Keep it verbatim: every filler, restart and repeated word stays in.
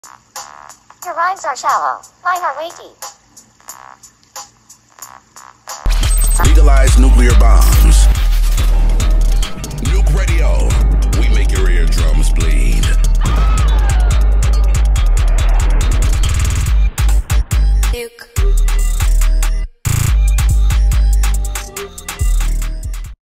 Your rhymes are shallow, mine are way deep. Legalize nuclear bombs. Nuke radio. We make your eardrums bleed. Nuke.